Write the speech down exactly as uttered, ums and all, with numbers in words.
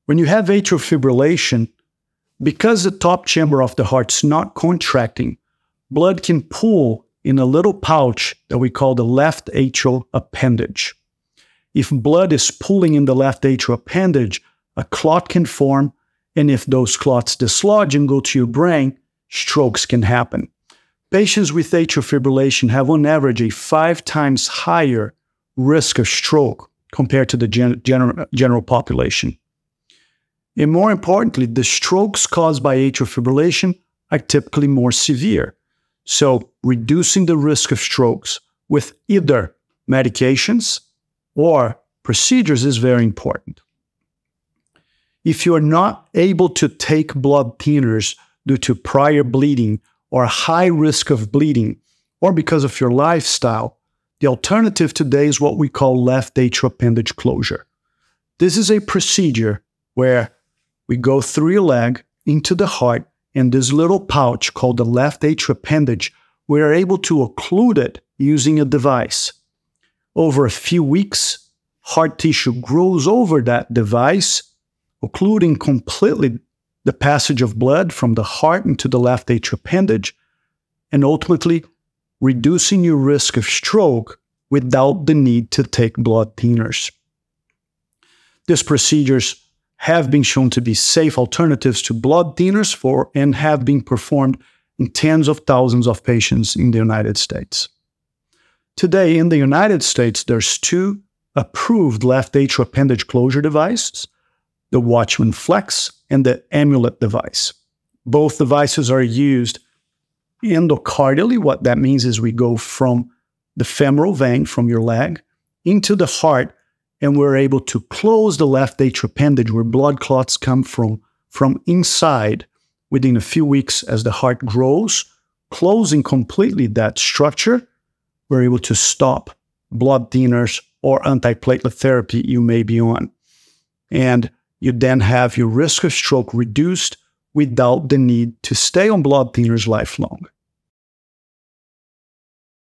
When you have atrial fibrillation, because the top chamber of the heart's not contracting, blood can pool in a little pouch that we call the left atrial appendage. If blood is pooling in the left atrial appendage, a clot can form, and if those clots dislodge and go to your brain, strokes can happen. Patients with atrial fibrillation have on average a five times higher risk of stroke compared to the gen general, general population. And more importantly, the strokes caused by atrial fibrillation are typically more severe. So reducing the risk of strokes with either medications or procedures is very important. If you are not able to take blood thinners due to prior bleeding or high risk of bleeding, or because of your lifestyle, the alternative today is what we call left atrial appendage closure. This is a procedure where we go through your leg into the heart, and this little pouch called the left atrial appendage, we are able to occlude it using a device. Over a few weeks, heart tissue grows over that device, occluding completely the passage of blood from the heart into the left atrial appendage, and ultimately reducing your risk of stroke without the need to take blood thinners. These procedures have been shown to be safe alternatives to blood thinners for and have been performed in tens of thousands of patients in the United States. Today in the United States, there's two approved left atrial appendage closure devices, the Watchman Flex and the Amulet device. Both devices are used endocardially. What that means is we go from the femoral vein from your leg into the heart, and we're able to close the left atrial appendage where blood clots come from, from inside within a few weeks as the heart grows, closing completely that structure. We're able to stop blood thinners or antiplatelet therapy you may be on. And you then have your risk of stroke reduced without the need to stay on blood thinners lifelong.